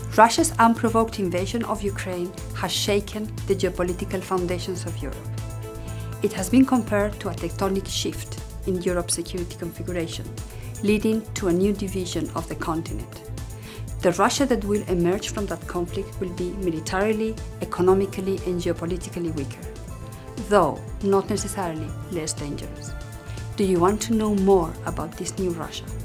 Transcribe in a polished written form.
Russia's unprovoked invasion of Ukraine has shaken the geopolitical foundations of Europe. It has been compared to a tectonic shift in Europe's security configuration, leading to a new division of the continent. The Russia that will emerge from that conflict will be militarily, economically, and geopolitically weaker, though not necessarily less dangerous. Do you want to know more about this new Russia?